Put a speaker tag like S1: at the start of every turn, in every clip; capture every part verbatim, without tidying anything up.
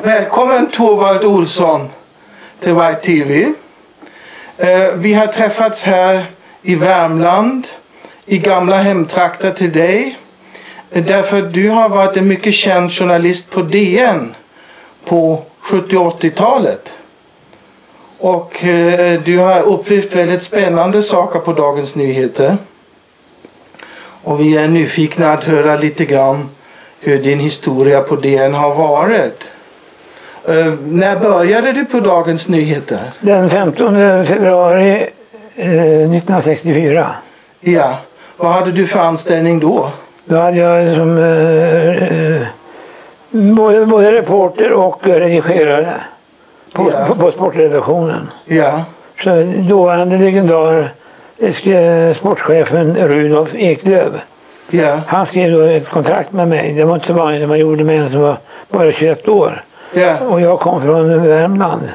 S1: Välkommen Torvald Olsson till White T V. Eh, vi har träffats här i Värmland, i gamla hemtrakter till dig. Eh, därför du har varit en mycket känd journalist på D N på sjuttio- och åttiotalet. Och eh, du har upplevt väldigt spännande saker på Dagens Nyheter. Och vi är nyfikna att höra lite grann hur din historia på D N har varit. Uh, när började du på Dagens Nyheter?
S2: Den femtonde februari eh, nittonhundrasextiofyra.
S1: Ja. Vad hade du för anställning då?
S2: Då hade jag som eh, eh, både, både reporter och redigerare på,
S1: Ja.
S2: på, på sportredaktionen.
S1: Ja.
S2: Så dåvarande legendar eh, sportchefen Rudolf Eklöf.
S1: Ja.
S2: Han skrev då ett kontrakt med mig. Det var inte så vanligt att man gjorde med en som var bara tjugoett år.
S1: Ja.
S2: Och jag kom från Värmland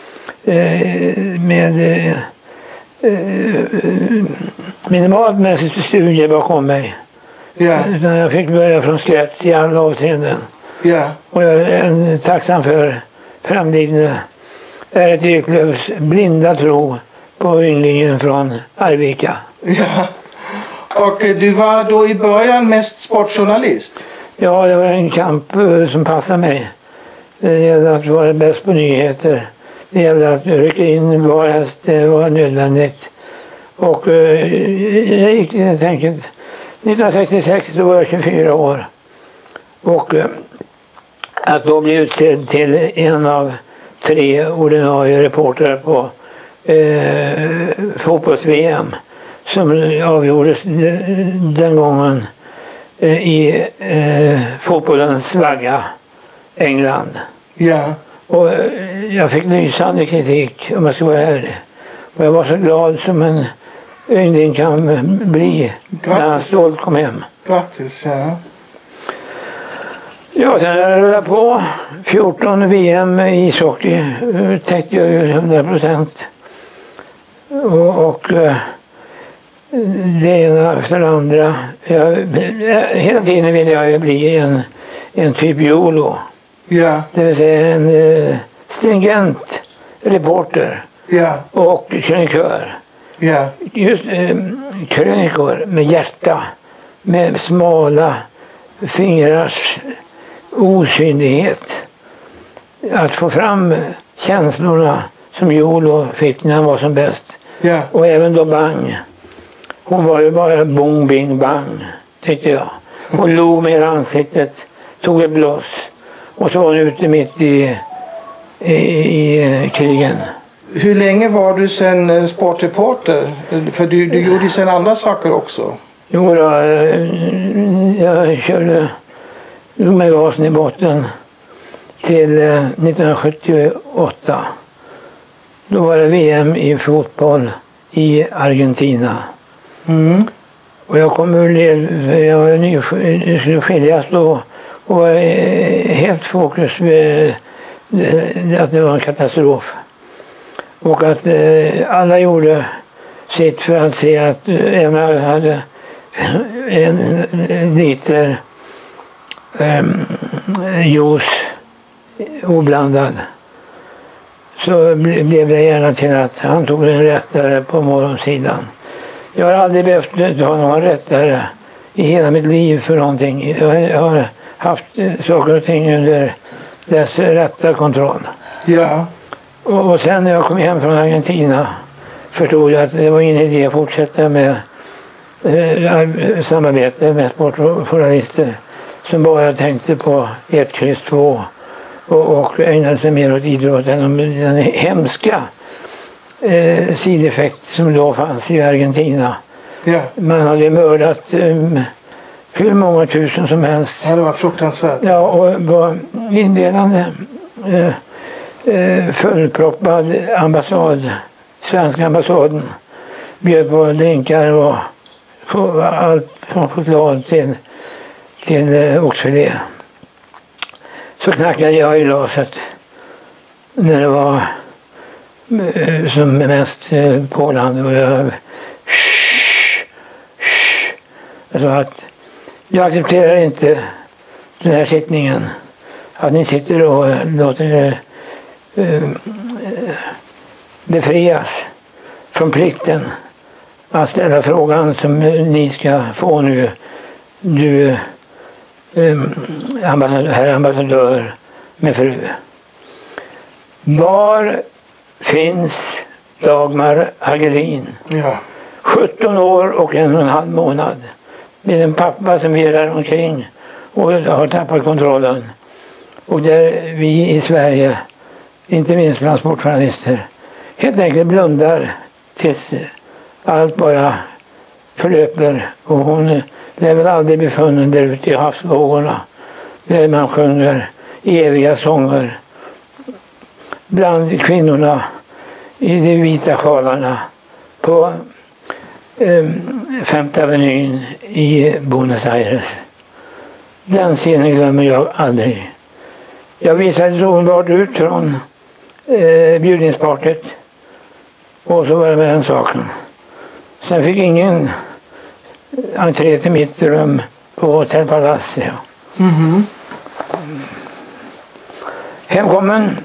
S2: eh, med eh, eh, minimalt med studier bakom mig.
S1: Ja.
S2: Utan jag fick börja från scratch i alla avseenden.
S1: Ja.
S2: Och jag är tacksam för framtiden. Är ett Eklöfs blinda tro på ynglingen från Arvika.
S1: Ja. Och eh, du var då i början mest sportjournalist?
S2: Ja, det var en kamp eh, som passade mig. Det gällde att vara bäst på nyheter. Det gällde att rycka in var helst det var nödvändigt. Och eh, jag gick helt enkelt. nittonhundrasextiosex då var jag tjugofyra år. Och eh, att då bli utsedd till en av tre ordinarie reportrar på eh, fotbolls-V M som avgjordes den gången eh, i eh, fotbollens vagga England.
S1: Ja.
S2: Och eh, jag fick lysande kritik om jag ska vara ärlig. Och jag var så glad som en yngling kan bli.
S1: Grattis.
S2: När han stolt kom hem.
S1: Grattis, ja.
S2: Ja, sen har jag rullat på. fjorton V M i ishockey eh, täckte jag ju hundra procent. Och, och eh, det ena efter det andra. Jag, hela tiden ville jag bli en, en typ YOLO.
S1: Ja.
S2: Det vill säga en eh, stringent reporter
S1: Ja.
S2: och krönikör.
S1: Ja.
S2: Just eh, krönikor med hjärta, med smala fingrars osynlighet. Att få fram känslorna som YOLO fick när han var som bäst.
S1: Ja.
S2: Och även då Bang. Hon var ju bara bong, bing, bang, tyckte jag. Hon log med ansiktet, tog ett blås. Och så var hon ute mitt i, i, i krigen.
S1: Hur länge var du sen eh, sportreporter? För du, du gjorde sen andra saker också.
S2: Jo då, eh, jag körde med gasen i botten till eh, nittonhundrasjuttioåtta. Då var det V M i fotboll i Argentina.
S1: Mm.
S2: Och jag kom ur det, jag var ny, skulle skiljas då och var helt fokus med att det var en katastrof. Och att eh, alla gjorde sitt för att se att eh, även jag hade en, en liter eh, juice oblandad. Så ble, blev det gärna till att han tog en rättare på morgonsidan. Jag har aldrig behövt ta någon rättare i hela mitt liv för någonting. Jag har haft saker och ting under dess rätta kontroll.
S1: Ja.
S2: Och, och sen när jag kom hem från Argentina förstod jag att det var ingen idé att fortsätta med eh, samarbete med sportjournalister som bara tänkte på ett kryss två och, och ägnade sig mer åt idrott än om den hemska eh, sideffekt som då fanns i Argentina.
S1: Ja.
S2: Man hade mördat eh, hur många tusen som helst.
S1: Ja, det var fruktansvärt.
S2: Ja, och var inledande eh, eh, fullproppad ambassad, svenska ambassaden, bjöd på drinkar och allt från choklad till, till eh, oxfilé. Så knackade jag i glaset när det var eh, som mest eh, pålande och jag shh, shh. Jag sa att jag accepterar inte den här sittningen. att ni sitter och låter er eh, befrias från plikten att ställa frågan som ni ska få nu, du eh, ambassadör, herr ambassadör med fru. Var finns Dagmar Hagelin?
S1: Ja.
S2: sjutton år och en och en halv månad. Med en pappa som virrar omkring och har tappat kontrollen. Och där vi i Sverige, inte minst bland sportjournalister, helt enkelt blundar tills allt bara förlöper. Och hon lär väl aldrig bli funnen där ute i havsvågorna. Där man sjunger eviga sånger. Bland kvinnorna i de vita sjalarna på eh, Femte Avenyn i Buenos Aires. Den scenen glömmer jag aldrig. Jag visade så omedelbart ut från eh, bjudningspartyt och så var det med den saken. Sen fick ingen entré till mitt rum på Hotel Palacio.
S1: Mm-hmm.
S2: Hemkommen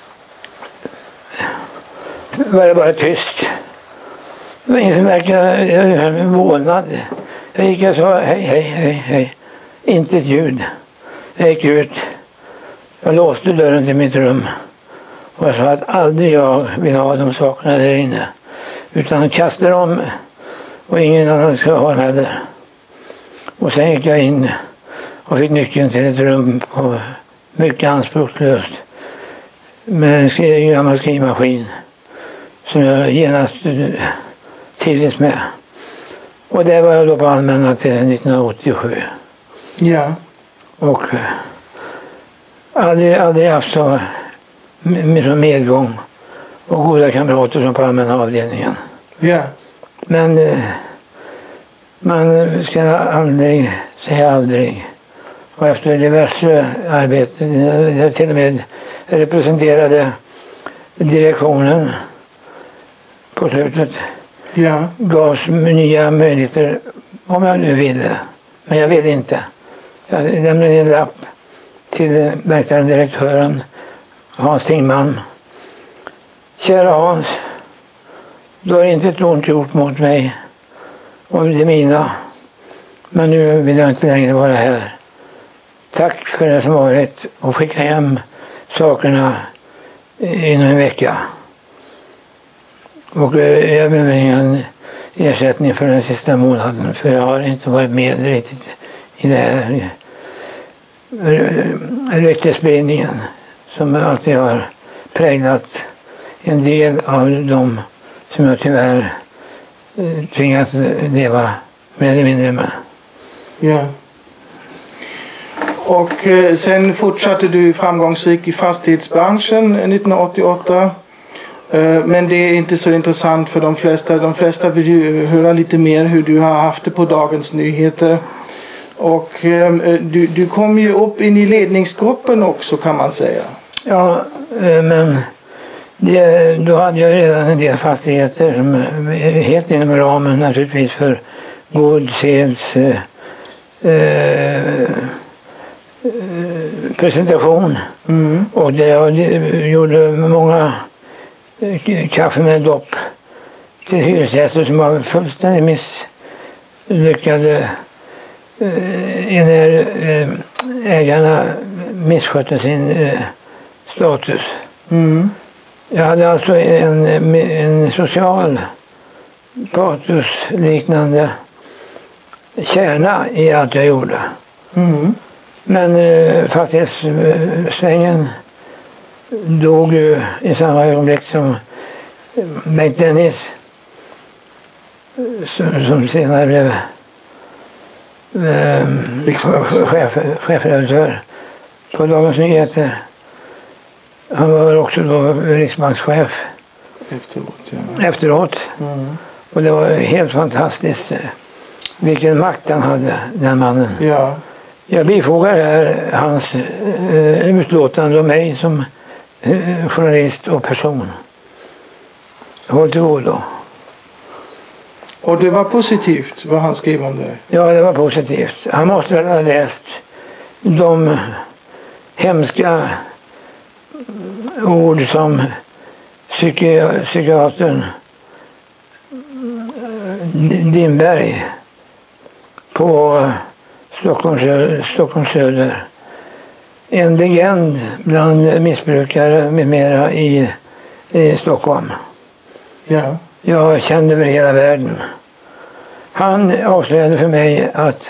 S2: var det bara tyst. Det var ingen som verkade, jag höll mig vånad. Jag gick och sa hej, hej, hej, hej. Inte ett ljud. Jag gick ut. Jag låste dörren till mitt rum. Och jag sa att aldrig jag vill ha de sakerna där inne. Utan kasta dem och ingen annan ska ha dem heller. Och sen gick jag in och fick nyckeln till ett rum på mycket anspråkslöst. Med en gammal skrivmaskin som jag genast tidigt med. Och det var jag då på allmänna till nittonhundraåttiosju.
S1: Ja.
S2: Och aldrig, aldrig haft så med medgång och goda kamrater som på allmänna avdelningen.
S1: Ja.
S2: Men eh, man ska aldrig säga aldrig. Och efter diverse arbeten, jag till och med representerade direktionen på slutet.
S1: Ja.
S2: Gavs nya möjligheter om jag nu ville. Men jag ville inte. Jag lämnade en lapp till verkställande direktören Hans Tingman. Kära Hans, du har inte ett ont gjort mot mig och det mina. Men nu vill jag inte längre vara här. Tack för det som varit och skicka hem sakerna inom en vecka. Och jag behöver ingen ersättning för den sista månaden för jag har inte varit med riktigt i det här ryktesspridningen som alltid har präglat en del av dem som jag tyvärr tvingats leva mer eller mindre med.
S1: Ja. Och eh, sen fortsatte du framgångsrik i fastighetsbranschen nittonhundraåttioåtta. Eh, men det är inte så intressant för de flesta. De flesta vill ju höra lite mer hur du har haft det på Dagens Nyheter. Och eh, du, du kom ju upp in i ledningsgruppen också kan man säga.
S2: Ja, eh, men det, då hade jag redan en del fastigheter som är helt inom ramen naturligtvis för god seds eh, eh, presentation. Mm. Och det, jag gjorde många kaffe med dopp till hyresgäster som var fullständigt misslyckade eh, när eh, ägarna misskötte sin eh, status. Mm. Jag hade alltså en, en social patos-liknande kärna i allt jag gjorde. Mm. Men eh, fastighetssvängen dog ju i samma ögonblick som Bengt Dennis som, som senare blev eh, chef, chefredaktör på Dagens Nyheter. Han var också då riksbankschef
S1: efteråt. Ja.
S2: efteråt. Mm. Och det var helt fantastiskt vilken makt han hade, den mannen. Ja. Jag bifogar här hans eh, utlåtande om mig som eh, journalist och person. Håll till godo.
S1: Och det var positivt vad han skrev om dig?
S2: Ja, det var positivt. Han måste väl ha läst de hemska ord som psyki psykiatern Dimberg på Stockholms, Stockholms söder. En legend bland missbrukare med mera i, i Stockholm.
S1: Ja.
S2: Jag kände över hela världen. Han avslöjade för mig att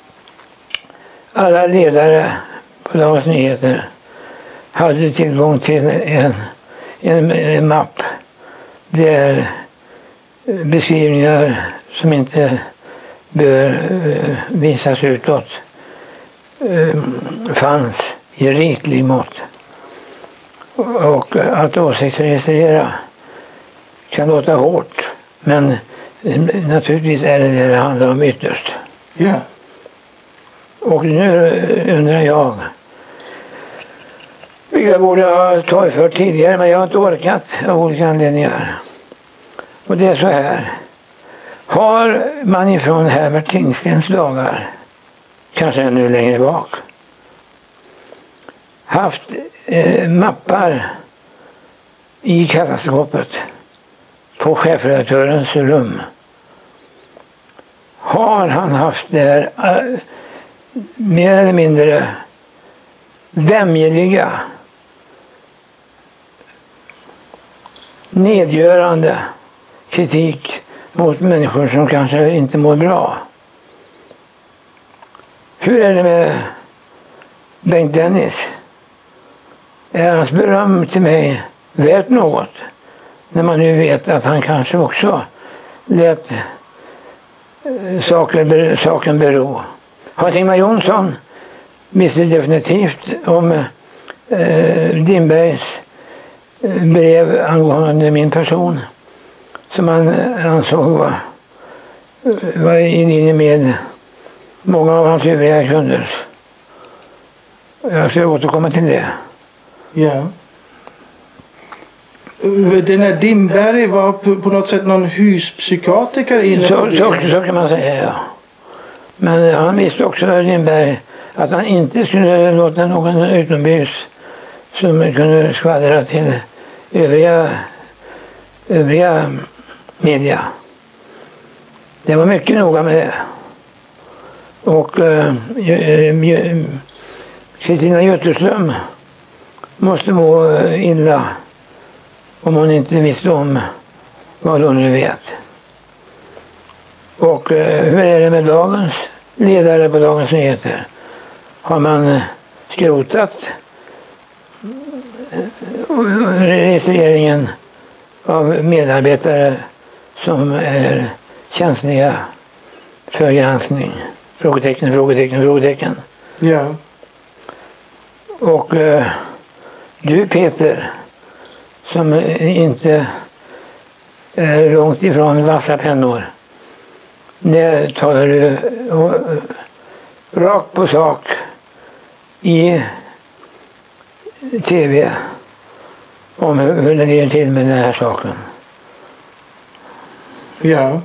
S2: alla ledare på Dagens Nyheter hade tillgång till en, en, en mapp där beskrivningar som inte bör uh, visas utåt uh, fanns i riklig mått. Och att åsiktsregistrera kan låta hårt, men naturligtvis är det det det handlar om ytterst.
S1: Ja.
S2: Och nu undrar jag, vilka jag borde ha torgfört tidigare, men jag har inte orkat av olika anledningar. Och det är så här. Har man ifrån Herbert Tingstens dagar, kanske ännu längre bak, haft eh, mappar i kassaskåpet på chefredaktörens rum, har han haft där äh, mer eller mindre vämjeliga, nedgörande kritik mot människor som kanske inte mår bra. Hur är det med Bengt Dennis? Är hans beröm till mig värt något? När man nu vet att han kanske också lät saker, saken bero. Hans-Ingvar Jonsson visste definitivt om eh, Dimbergs brev angående min person, som han ansåg var, var i linje med många av hans övriga kunders. Jag ska återkomma till det.
S1: Ja. Den här Dimberg var på, på något sätt någon huspsykiatriker inne
S2: så, så, så kan man säga, ja. Men han visste också, Dimberg, att han inte skulle låta någon utomhus som kunde skvallra till övriga, övriga media. Det var mycket noga med det. Och Kristina äh, Götterström måste må illa om hon inte visste om vad hon nu vet. Och äh, hur är det med dagens ledare på Dagens Nyheter? Har man skrotat registreringen av medarbetare som är känsliga för granskning? Frågetecken, frågetecken, frågetecken.
S1: Ja.
S2: Och eh, du Peter, som inte är långt ifrån vassa pennor, när talar du och, rakt på sak i tv om hur det ligger till med den här saken.
S1: Ja.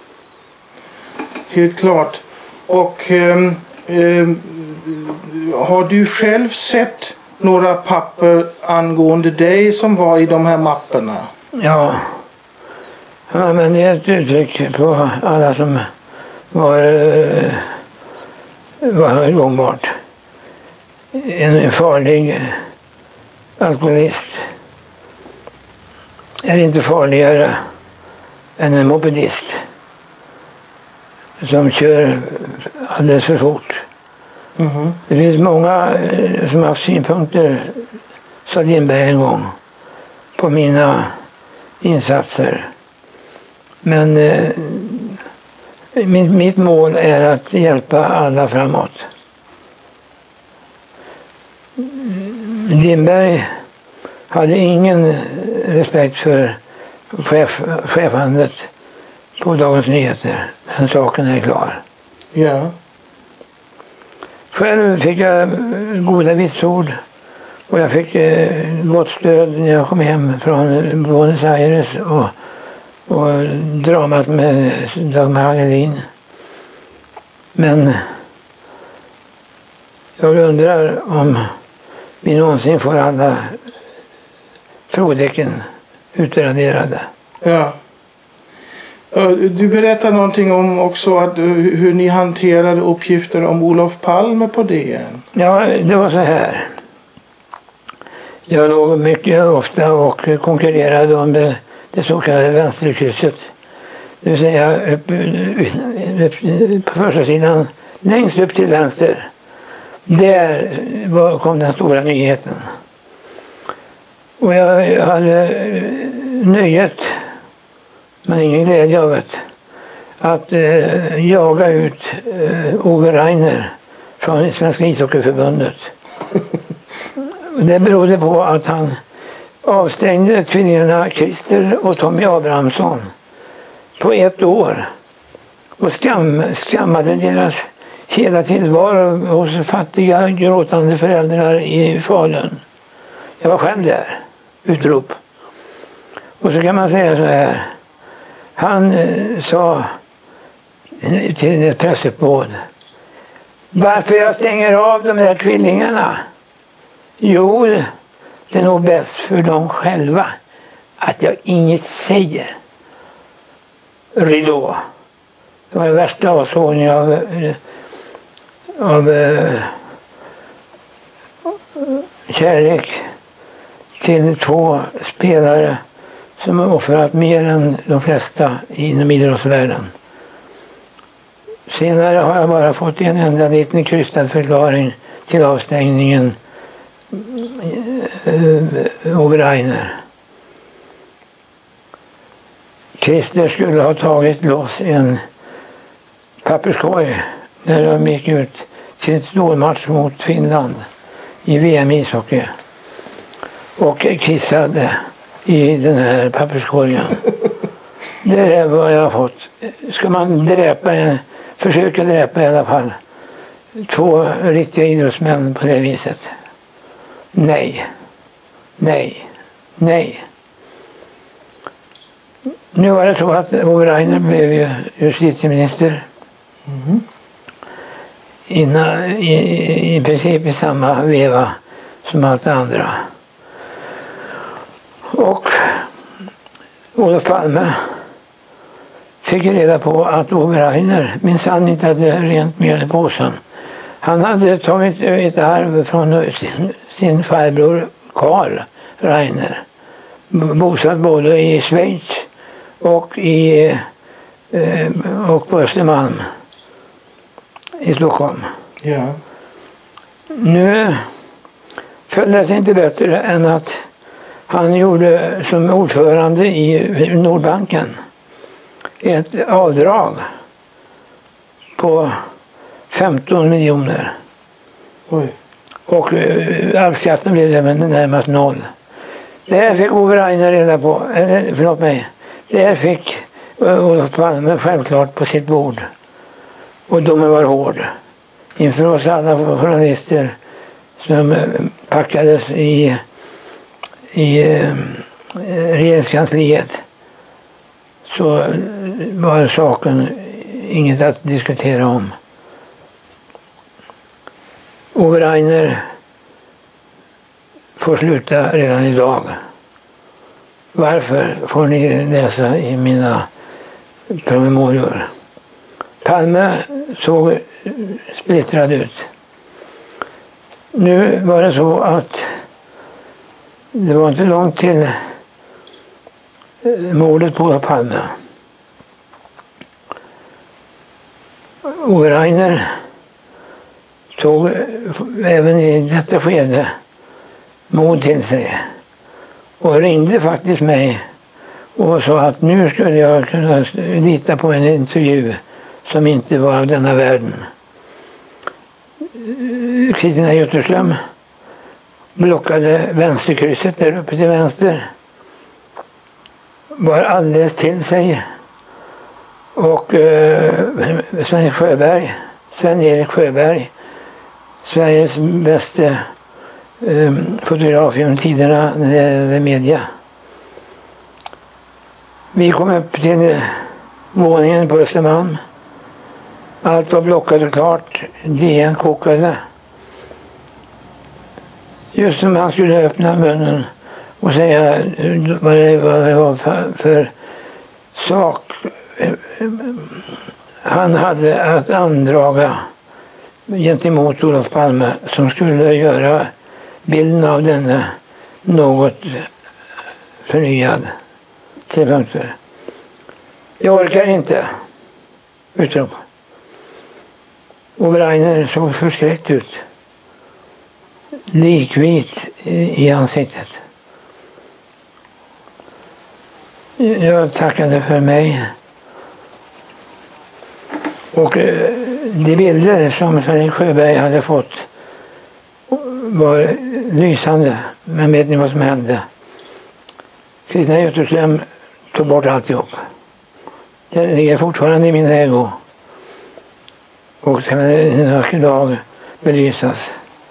S1: Helt klart. Och eh, eh, har du själv sett några papper angående dig som var i de här mapperna?
S2: Ja. Ja, men det är ett uttryck på alla som var, var gångbart. En farlig alkoholist är inte farligare än en mopedist som kör alldeles för fort. Mm-hmm. Det finns många som har haft synpunkter, sa Dimberg en gång, på mina insatser. Men eh, mitt, mitt mål är att hjälpa alla framåt. Dimberg hade ingen respekt för chef, chefhandet på Dagens Nyheter. Den saken är klar.
S1: Ja.
S2: Själv fick jag goda vitsord och jag fick eh, gott stöd när jag kom hem från Buenos Aires och, och dramat med Dagmar Hagelin. Men jag undrar om vi någonsin får alla frågetecken utraderade.
S1: Ja. Du berättar någonting om också att, hur ni hanterade uppgifter om Olof Palme på D N.
S2: Ja, det var så här. Jag låg mycket ofta och konkurrerade om det, det så kallade vänsterkrysset. Det vill säga upp, upp, på första sidan längst upp till vänster. Där var, kom den stora nyheten. Och jag hade nöjet, men ingen glädje av det, att eh, jaga ut eh, Ove Rainer från Svenska ishockeyförbundet. Det berodde på att han avstängde tvillingarna Christer och Tommy Abrahamsson på ett år och skam, skammade deras hela tillvaro hos fattiga gråtande föräldrar i Falun. Jag var själv där, utrop. Och så kan man säga så här. Han eh, sa till ett pressuppbåd: varför jag stänger av de där tvillingarna? Jo, det är nog bäst för dem själva att jag inget säger. Ridå. Det var den värsta avsågning av, av uh, kärlek till två spelare som har offrat mer än de flesta inom idrottsvärlden. Senare har jag bara fått en enda liten krystad förklaring till avstängningen Ove Rainer. Christer skulle ha tagit loss en papperskorg när de gick ut till ett stormatch mot Finland i V M ishockey och kissade i den här papperskorgen. Det är vad jag har fått. Ska man dräpa en, försöka dräpa i alla fall två riktiga idrottsmän på det viset? Nej. Nej. Nej. Nu var det så att Ove Rainer blev justitieminister. Mm. Innan, i, i princip i samma veva som allt andra. Och Olof Palme fick reda på att Ove Rainer minsann inte hade rent mjöl i påsen. Han hade tagit ett arv från sin, sin farbror Karl Rainer. Bosatt både i Schweiz och, i, eh, och på Östermalm i Stockholm.
S1: Ja.
S2: Nu föll det sig inte bättre än att han gjorde som ordförande i Nordbanken ett avdrag på femton miljoner.
S1: Oj.
S2: Och uh, arvsskatten blev även närmast noll. Det här fick Ove Rainer reda på, eller förlåt mig, det här fick uh, Olof Palme självklart på sitt bord. Och domen var hård. Inför oss alla journalister som uh, packades i, i uh, regeringskansliet, så var saken inget att diskutera om. Ove Rainer får sluta redan idag. Varför får ni läsa i mina promemorior. Palme såg splittrad ut. Nu var det så att det var inte långt till mordet på Palme. Ove Rainer tog även i detta skede mod till sig och ringde faktiskt mig och sa att nu skulle jag kunna lita på en intervju som inte var av denna världen. Kristina Jutterström blockade vänsterkrysset där uppe till vänster, var alldeles till sig, och eh, Sven Sjöberg, Sven-Erik Sjöberg, Sveriges bästa eh, fotograf genom tiderna när det gäller media. Vi kom upp till våningen på Östermalm. Allt var blockat och klart. D N kokade. Just som han skulle öppna munnen och säga vad det, vad det var för, för sak han hade att andraga gentemot Olof Palme som skulle göra bilden av denna något förnyad. Tre punkter. Jag orkar inte. Utrop. Och Rainer såg förskräckt ut. Likvit i ansiktet. Jag tackade för mig. Och de bilder som Fredrik Sjöberg hade fått var lysande. Men vet ni vad som hände? Kristina Götterström tog bort alltihop. Det ligger fortfarande i min ägo. Och ska en vacker dag belysas.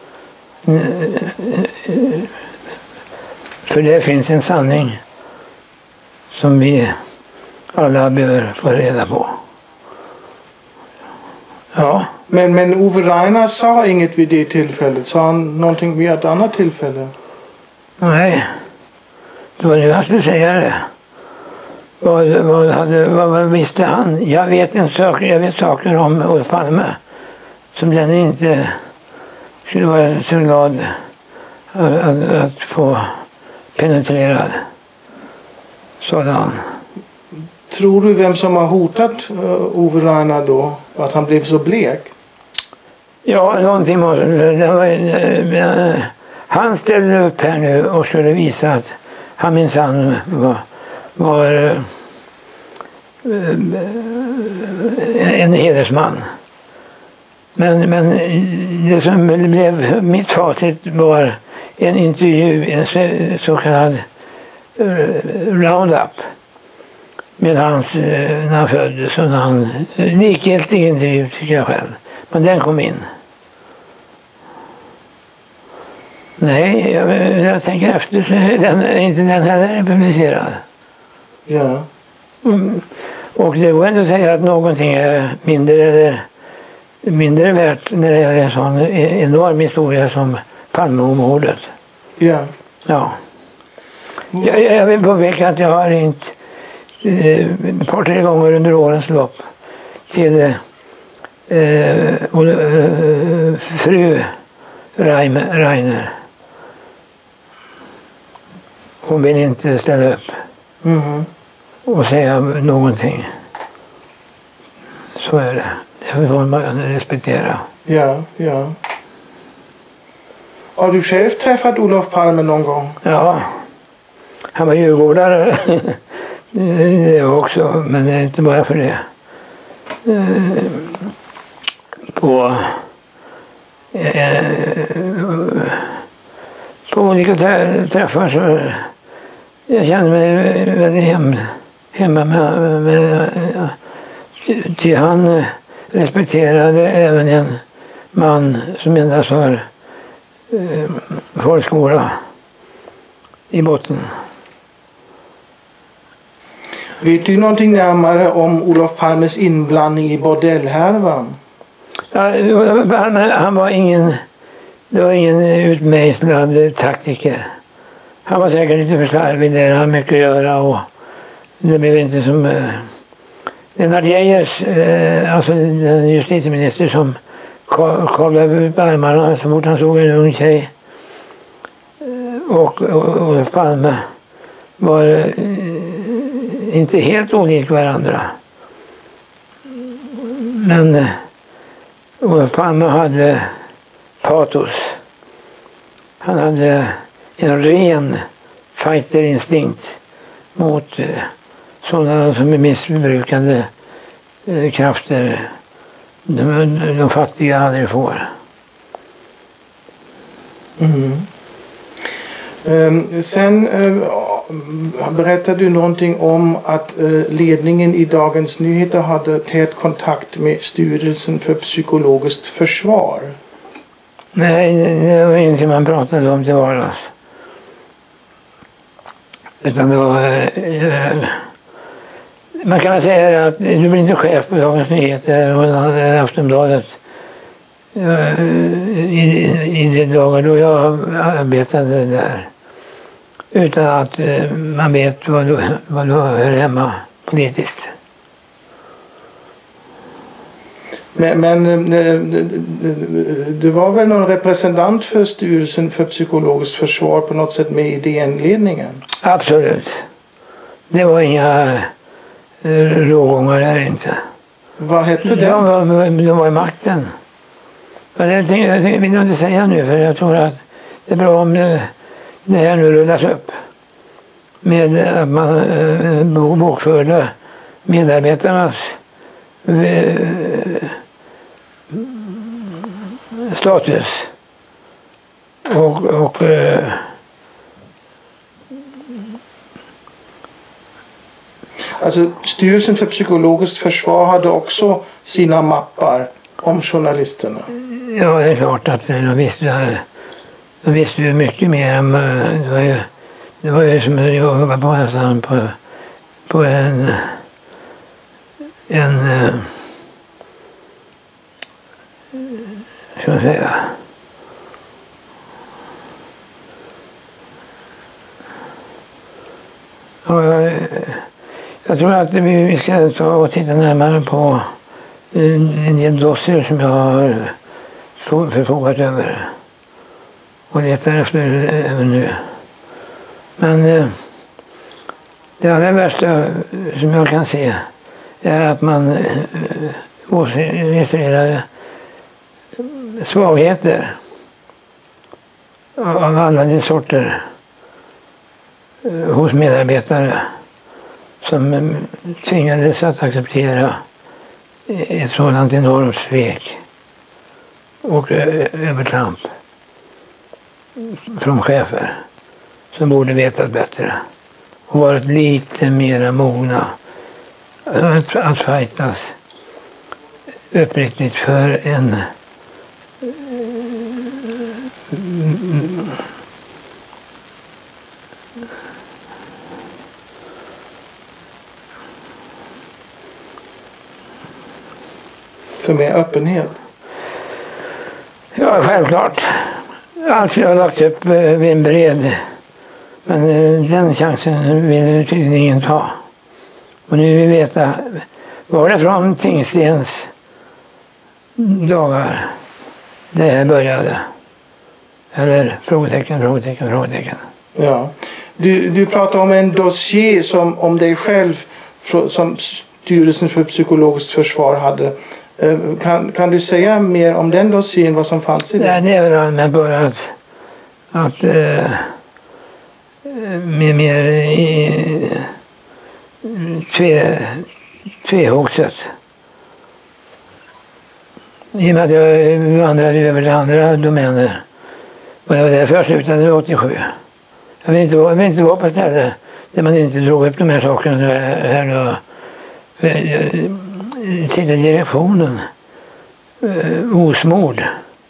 S2: För det finns en sanning som vi alla behöver få reda på. Ja.
S1: Men, men Ove Rainer sa inget vid det tillfället. Sa han någonting vid ett annat tillfälle?
S2: Nej. Det var nu jag skulle säga det. Vad, vad, hade, vad, vad visste han? Jag vet, en sak, jag vet saker om Olof Palme som den inte skulle vara så glad att, att, att få penetrerad. Sådan.
S1: Tror du vem som har hotat uh, Ove Rainer då? Att han blev så blek?
S2: Ja, någonting måste... Det var, uh, han ställde upp här nu och skulle visa att han minsann var, var uh, en hedersman. Men, men det som blev mitt facit var en intervju, en så kallad roundup med hans, när han föddes och när han, likgiltig intervju tycker jag själv. Men den kom in. Nej, jag, jag tänker efter så är den, inte den heller publicerad.
S1: Ja.
S2: Mm. Och det går inte att säga att någonting är mindre eller mindre värt när det gäller en sån enorm historia som Palmemordet.
S1: Ja.
S2: Ja. Jag, jag vill påpeka att jag har ringt eh, ett par tre gånger under årens lopp till eh, och, eh, fru Rainer. Hon vill inte ställa upp
S1: Mm.
S2: och säga någonting. Så är det. Det får man respektera.
S1: Ja, ja. Har du själv träffat Olof Palme någon gång?
S2: Ja. Han var djurgårdare. Det är också, men det är inte bara för det. På, eh, på olika träffar så jag kände mig väldigt hem, hemma med, med till han respekterade även en man som endast har eh, folkskola i botten.
S1: Vet du någonting närmare om Olof Palmes inblandning i bordellhärvan?
S2: Ja, han, han var ingen, det var ingen utmejslad taktiker. Han var säkert lite för slarvig där, han hade mycket att göra och det blev inte som eh, Lennart Geijers, eh, alltså den justitieminister som kavlade ut armarna så fort han såg en ung tjej. Och Olof Palme var eh, inte helt olik varandra. Men eh, Olof Palme hade patos. Han hade en ren figterinstinkt mot eh, sådana som är missbrukande eh, krafter. De, de fattiga aldrig får.
S1: Mm. Um, sen uh, berättade du någonting om att uh, ledningen i Dagens Nyheter hade tagit kontakt med styrelsen för psykologiskt försvar.
S2: Nej, det var ingenting man pratade om till vardags. Utan det var... Uh, man kan säga att du blir inte chef på Dagens Nyheter och Aftonbladet i, i de dagar då jag arbetade där. Utan att man vet vad då, vad då hör hemma politiskt.
S1: Men, men du var väl någon representant för styrelsen för psykologiskt försvar på något sätt med i idéinledningen?
S2: Absolut. Det var inga rågångar där inte.
S1: Vad hette det?
S2: De var, de var i makten. Jag vill inte säga nu, för jag tror att det är bra om det, det här nu rullas upp. Med att man bokförde medarbetarnas status och, och
S1: alltså styrelsen för psykologiskt försvar hade också sina mappar om journalisterna.
S2: Ja, det är klart att de visste, de visste ju mycket mer än det var ju, det var ju som att jobba på nästan på, på en en ska man säga ja, jag, jag tror att vi ska ta och titta närmare på en del dossier som jag har förfogat över och letar efter även nu. Men det allra värsta som jag kan se är att man registrerar svagheter av alla de sorter hos medarbetare som tvingades att acceptera ett sådant enormt svek och övertramp från chefer som borde vetat bättre och varit lite mera mogna att, att fightas uppriktigt för en
S1: för mer öppenhet.
S2: Ja, självklart. Allt jag har lagt upp vid en bred. Men den chansen vill tydligen ingen ta. Och nu vill vi veta, var det från Tingstens dagar det här började? Eller frågetecken, frågetecken, frågetecken.
S1: Ja. Du, du pratar om en dossier som om dig själv som styrelsen för psykologiskt försvar hade. Kan, kan du säga mer om den dossiern, vad som fanns i den?
S2: Nej, det är väl allmänt bara att, att äh, med mer i tve, tvehågset. I och med att jag vandrade över till andra domäner. Och det var därför jag slutade åttiosju. Jag vill inte, jag vill inte vara på stället där man inte drog upp de här sakerna här då. Sitta i direktionen uh, osmord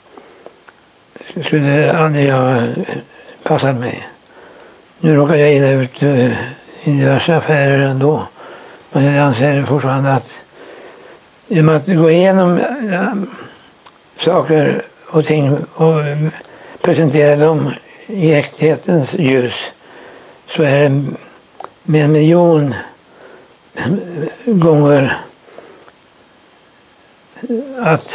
S2: skulle aldrig ha passat mig. Nu råkar jag illa ut uh, i diverse affärer ändå. Men jag anser fortfarande att genom att gå igenom uh, saker och ting och uh, presentera dem i äkthetens ljus så är det med en miljon gånger att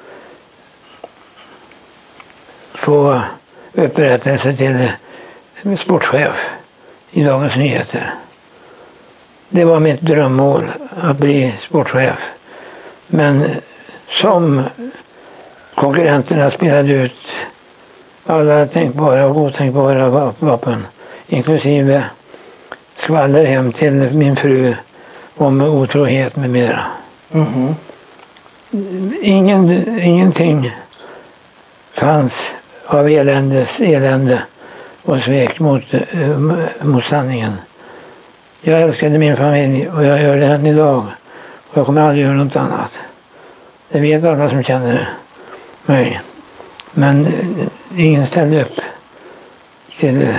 S2: få upprättelse till sportchef i Dagens Nyheter. Det var mitt drömmål att bli sportchef. Men som konkurrenterna spelade ut alla tänkbara och otänkbara vapen, inklusive skvaller hem till min fru om otrohet med mera.
S1: Mm-hmm.
S2: Ingen, ingenting fanns av eländes elände och svek mot, mot sanningen. Jag älskade min familj och jag gör det än idag. Och jag kommer aldrig göra något annat. Det vet alla som känner mig. Men ingen ställde upp till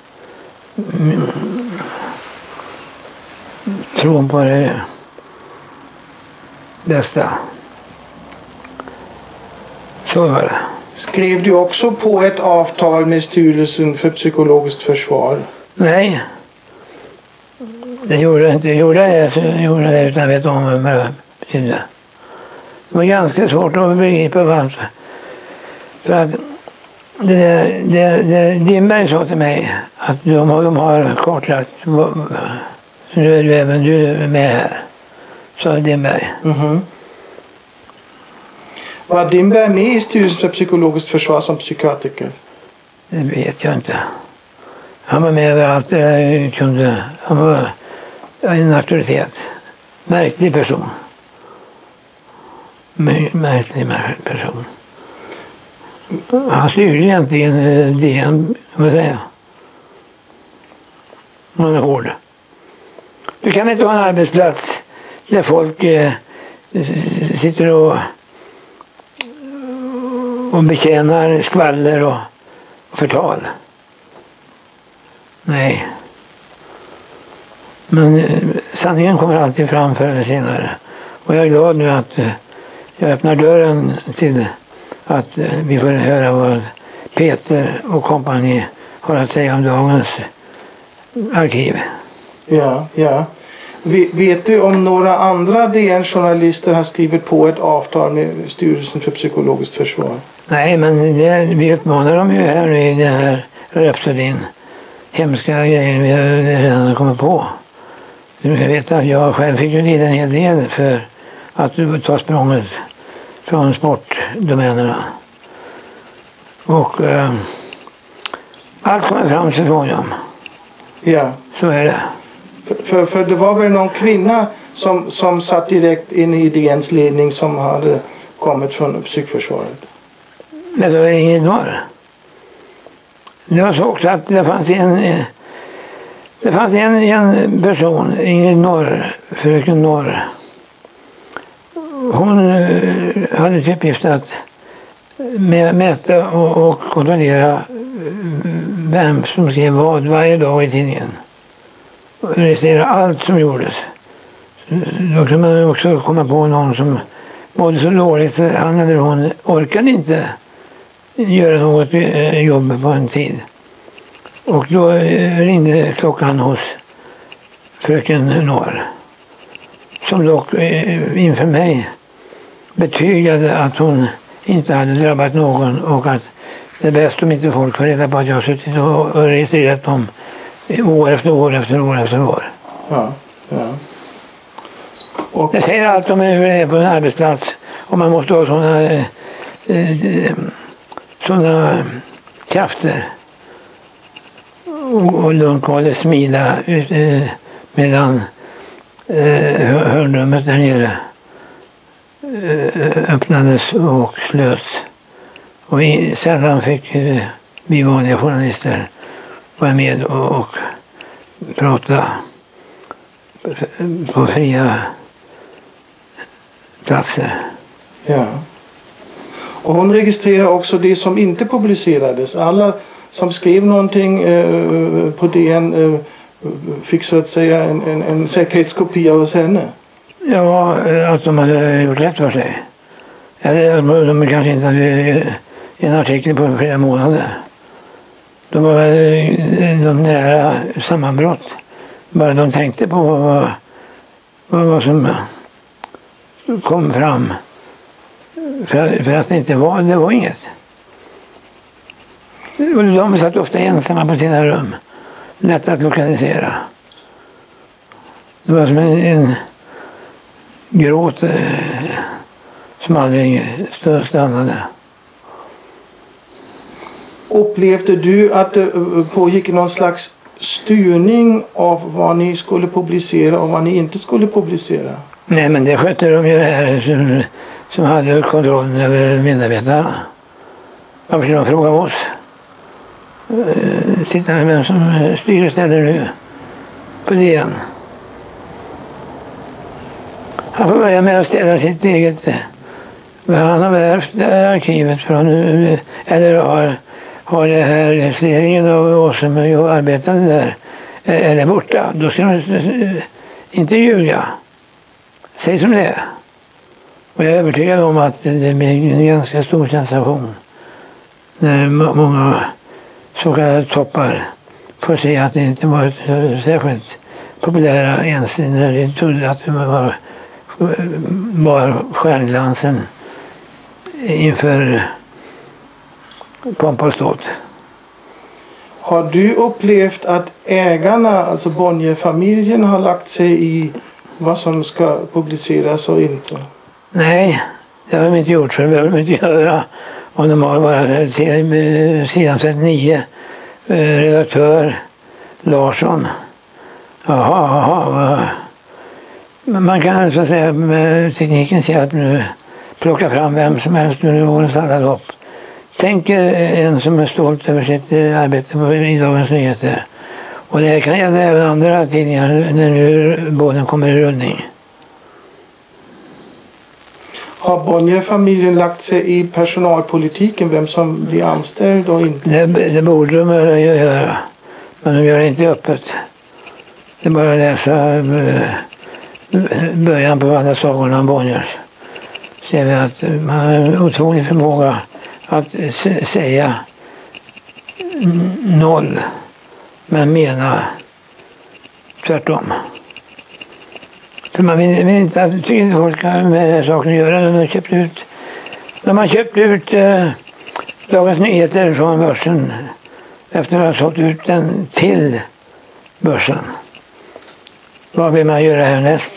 S2: tron på det bästa. Så var det.
S1: Skrev du också på ett avtal med Styrelsen för psykologiskt försvar?
S2: Nej. Det gjorde jag inte. Jag gjorde det, så jag gjorde det utan att veta om vad det betydde. Det var ganska svårt att begripa varför. För att det, det, det, Dimberg sa till mig att de har, de har kartlagt, så nu är du även du med här, sa Dimberg.
S1: Mm-hmm. Var Dimberg med i Styrelsen för psykologiskt försvar som psykiatriker?
S2: Det vet jag inte. Han var med överallt jag kunde. Han var en auktoritet. Märklig person. Märklig person. Han styrde egentligen D N, vad säger jag. Han är hård. Du kan inte ha en arbetsplats där folk eh, sitter och, och betjänar skvaller och, och förtal. Nej. Men eh, sanningen kommer alltid fram förr eller senare. Och jag är glad nu att eh, jag öppnar dörren till att eh, vi får höra vad Peter och kompani har att säga om dagens arkiv.
S1: Ja, ja. Vet du om några andra D N-journalister har skrivit på ett avtal med Styrelsen för psykologiskt försvar?
S2: Nej, men det, vi uppmanar dem ju här i det här Röpselin. Hemska grejer vi redan kommit på. Du ska veta att jag själv fick ju lida en hel del för att ta språnget från sportdomänerna. Och eh, allt kommer fram så småningom.
S1: Ja.
S2: Så är det.
S1: För, för, för det var väl någon kvinna som, som satt direkt in i D N:s ledning som hade kommit från psykförsvaret?
S2: Det var ingen norr. Det var så också att det fanns en det fanns en, en person, ingen norr, fröken Norr. Hon hade till uppgift att mäta och, och kontrollera vem som skrev vad varje dag i tidningen. Och registrera allt som gjordes. Då kan man också komma på någon som mådde så dåligt att han eller hon orkade inte göra något jobb på en tid. Och då ringde klockan hos fröken Norr. Som dock inför mig betygade att hon inte hade drabbat någon och att det är bäst om inte folk får reda på att jag har suttit och registrerat dem år efter år efter år efter år.
S1: Ja, ja. Och
S2: det säger allt om hur det är på en arbetsplats och man måste ha sådana eh, sådana krafter och, och lugnt och smida eh, medan eh, hörnrummet där nere eh, öppnades och slöts. Och i, sedan fick eh, vi vanliga journalister vara med och, och prata på fria platser.
S1: Ja. Och hon registrerar också det som inte publicerades. Alla som skrev någonting eh, på D N eh, fick så att säga en, en, en säkerhetskopia hos henne.
S2: Ja, att de hade gjort rätt för sig. Eller de, de kanske inte hade en artikel på flera månader. De var väl de nära sammanbrott. Bara de tänkte på vad, vad, vad som kom fram. För, för att det inte var, det var inget. Och de satt ofta ensamma på sina rum. Lätt att lokalisera. Det var som en, en gråt eh, som aldrig stannade.
S1: Upplevde du att det pågick någon slags styrning av vad ni skulle publicera och vad ni inte skulle publicera?
S2: Nej, men det skötte de ju här som, som hade kontrollen över medarbetarna. Varför skulle de fråga oss? Titta vem som styr och ställer nu på D N. Han får börja med att ställa sitt eget. Han har värvt arkivet från, eller har, har det här registreringen av oss som arbetade där eller borta. Då ska de inte ljuga. Säg som det är. Och jag är övertygad om att det blir en ganska stor sensation när många så kallade toppar får se att det inte var särskilt populära ens när de trodde att det var bara stjärnglansen inför pompa och ståt.
S1: Har du upplevt att ägarna, alltså Bonnier-familjen, har lagt sig i vad som ska publiceras och inte?
S2: Nej, det har de inte gjort, för det behöver de inte göra. Om de har bara sidan trettionio, redaktör Larsson. Jaha, jaha. Man kan så att säga med teknikens hjälp nu plocka fram vem som helst under årens alla lopp. Tänk en som är stolt över sitt arbete i Dagens Nyheter. Och det här kan gälla även andra tidningar när nu båden kommer i rullning.
S1: Har Bonnier-familjen lagt sig i personalpolitiken, vem som blir anställd och inte?
S2: Det, det borde de göra, men de gör det inte öppet. Det är bara att läsa början på alla sagorna om Bonniers. Ser vi att man har en otrolig förmåga att säga noll, men mena tvärtom. För man vill, vill inte att tycker inte folk har med den här saken att göra. När man köpt ut, när man köpt ut eh, Dagens Nyheter från börsen efter att ha sålt ut den till börsen. Vad vill man göra härnäst?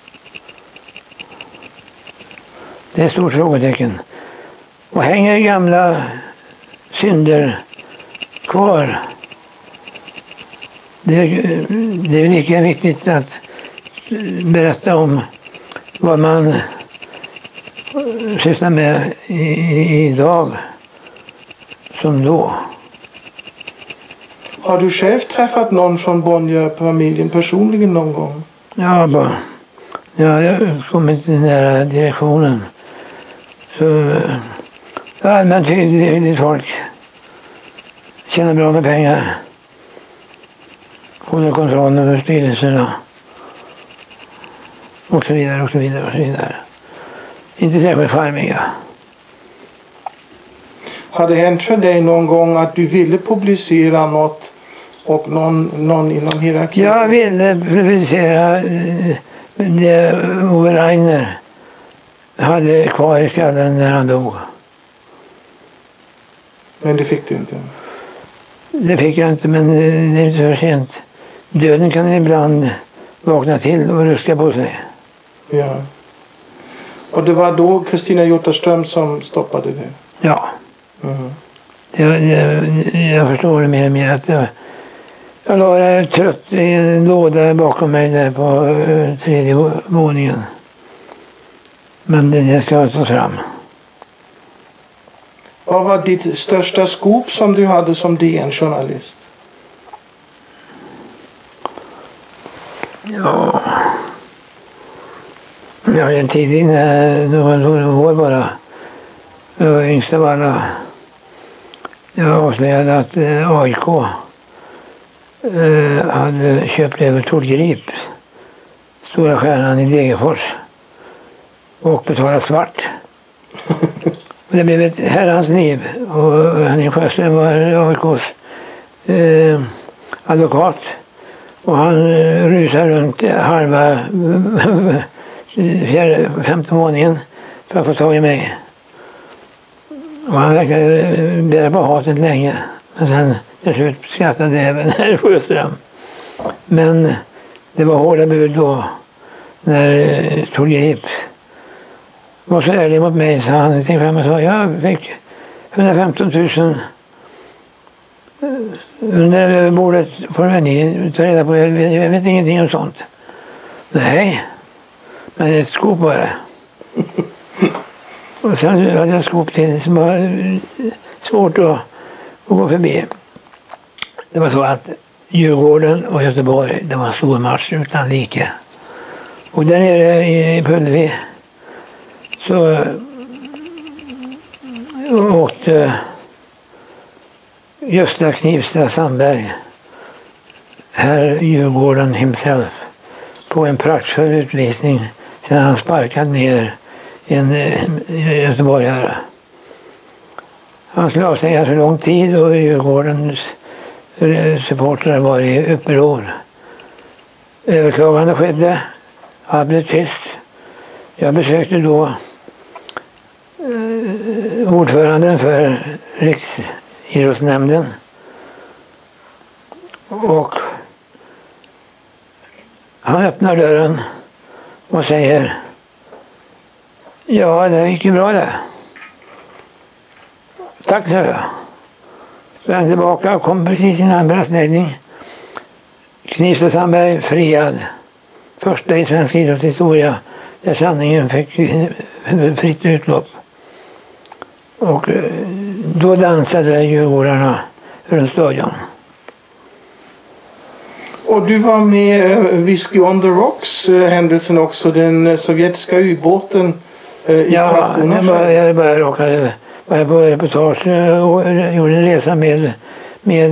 S2: Det är ett stort frågetecken. Och hänger gamla synder kvar? Det är, det är lika viktigt att berätta om vad man sysslar med i, i, idag som då.
S1: Har du själv träffat någon från Bonnier-familjen personligen någon gång?
S2: Ja, bara. Ja, jag har kommit nära direktionen. Så allmänt hyggligt folk. Tjänar bra med pengar. Håller kontroll över styrelserna. Och så vidare, och så vidare, och så vidare. Inte särskilt charmiga.
S1: Har det hänt för dig någon gång att du ville publicera något och någon, någon inom hierarkin?
S2: Jag ville publicera eh, det Ove Rainer hade kvar i skallen när han dog.
S1: Men det fick du inte?
S2: Det fick jag inte, men det är inte för sent. Döden kan ibland vakna till och ruska på sig.
S1: Ja. Och det var då Kristina Jutterström som stoppade det?
S2: Ja.
S1: Mm.
S2: Det, det, jag förstår det mer och mer att jag, jag la det trött i en låda bakom mig där på uh, tredje våningen. Men det, det ska tas fram.
S1: Vad var ditt största skop som du hade som D N-journalist?
S2: Ja... Jag hade en tidning några år bara. Jag var yngst av alla. Jag avslöjade att A I K hade köpt över Tord Grip, stora stjärnan i Degerfors, och betalat svart. Och det blev ett herrans liv. Och Henning Sjöström var A I K:s eh, advokat. Och han eh, rusade runt halva fjärde, femte våningen för att få tag i mig. Och han verkade bära på hatet länge. Men sen till slut skrattade även herr Sjöström. Men det var hårda bud då när eh, Tord Grip var så ärlig mot mig, så han tänkte fram och sa: jag fick hundrafemton tusen under överbordet. Får ni ta reda på, jag vet, jag vet ingenting om sånt. Nej, men det är ett skop bara. Och sen hade jag ett skop till som var svårt att, att gå förbi. Det var så att Djurgården och Göteborg, det var en stor match utan like. Och där nere i Pullevi så åkte Gösta Knivsta Sandberg, herr Djurgården himself, på en praktfull utvisning sedan han sparkat ner en eh, göteborgare. Han skulle avstängas för lång tid och Djurgårdens supportrar var i uppror. Överklagande skedde. Han blev tyst. Jag besökte då eh, ordföranden för Riksidrottsnämnden. Och han öppnar dörren och säger: ja, det gick ju bra det. Tack, sa jag. Sprang tillbaka och kom precis i en anbrastläggning. Knivsta Sandberg friad. Första i svensk idrottshistoria där sanningen fick fritt utlopp. Och då dansade djurgårdarna runt stadion.
S1: Och du var med Whiskey on the Rocks händelsen också, den sovjetiska ubåten i
S2: ja,
S1: Karlskrona.
S2: Ja, jag började råka var på reportage och gjorde en resa med med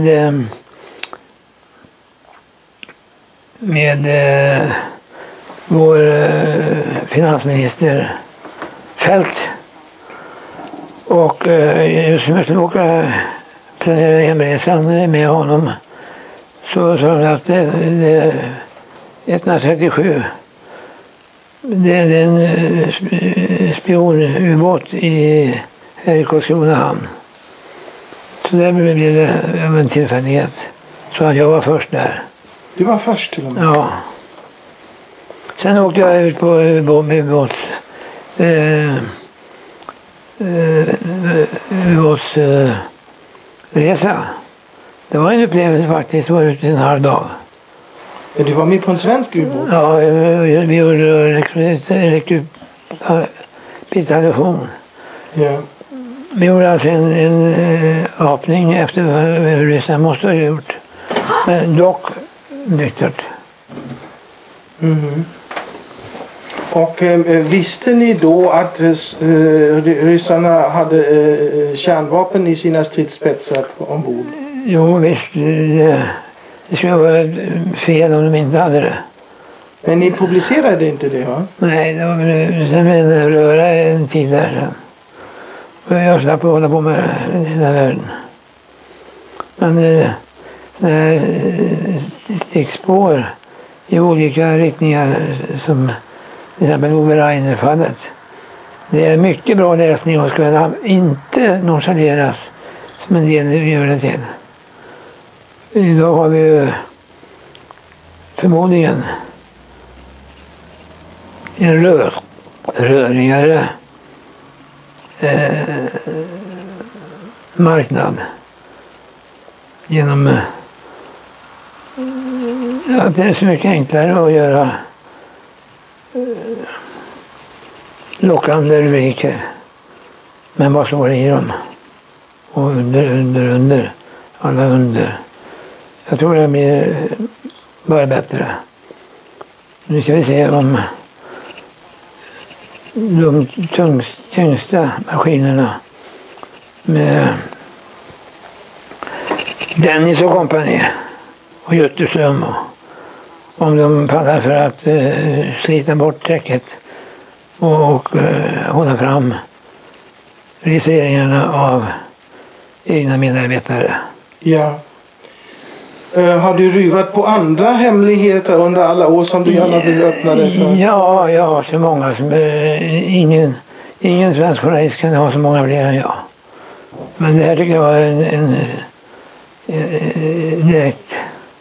S2: med eh, vår eh, finansminister Fält. Och eh, just som jag skulle åka planera hemresan med honom så sa de att det, det etthundratrettiosju det är en spionubåt i här i Karlskrona hamn. Så där blev det en tillfällighet. Så att jag var först där.
S1: Du var först till och med?
S2: Ja. Sen åkte jag ut på ubåt. Eh, ubåtsresa. Det var en upplevelse faktiskt. Det var ute en halv dag.
S1: Ja, du var med på en svensk ubåt?
S2: Ja, vi gjorde elektripistallation.
S1: Ja.
S2: Vi gjorde alltså en, en, en apning efter vad ryssarna måste ha gjort. Men dock nyktert.
S1: Mm. Och eh, visste ni då att eh, ryssarna hade eh, kärnvapen i sina stridsspetsar ombord?
S2: Jo visst, det, det skulle vara fel om de inte hade det.
S1: Men ni publicerade inte det, va? Nej,
S2: det var sen en röra en tid där sen. Och jag slapp hålla på med den hela världen. Men eh, sådana här stickspår i olika riktningar som till exempel Ove Rainer-fallet. Det är mycket bra läsning och ska inte nonchaleras som en del gör det till. Idag har vi förmodligen en rör, rörigare eh, marknad genom eh, att det är så mycket enklare att göra eh, lockande rubriker. Men vad står det i dem? Och under, under, under. Alla under. Jag tror det blir bara bättre. Nu ska vi se om de tyngst, tyngsta maskinerna med Dennis och kompani och Jutterström och om de pallar för att eh, slita bort täcket och, och eh, hålla fram registreringarna av egna medarbetare.
S1: Ja. Uh, har du ruvat på andra hemligheter under alla år som du gärna vill öppna dig för?
S2: Ja, jag har så många som uh, ingen, ingen svensk journalist kan ha så många fler än jag. Men det här tycker jag var en, en, en, en direkt.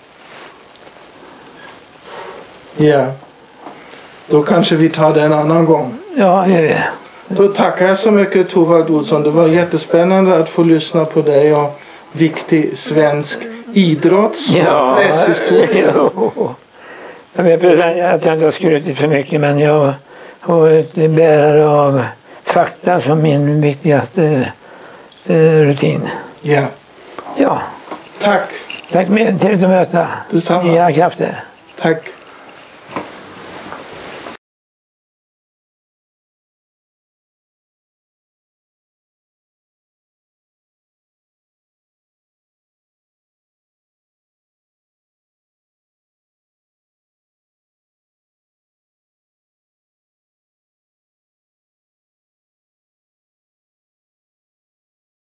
S1: Ja. Då kanske vi tar det en annan gång.
S2: Ja, det är det.
S1: Då tackar jag så mycket Thorvald Olsson. Det var jättespännande att få lyssna på dig och viktig svensk idrotts-
S2: ja,
S1: och presshistoria.
S2: Jo. Jag vet att jag inte har skrutit för mycket, men jag har varit bärare av fakta som min viktigaste eh, rutin.
S1: Ja.
S2: Ja.
S1: Tack.
S2: Tack med, till att möta
S1: Detsamma.
S2: nya krafter.
S1: Tack.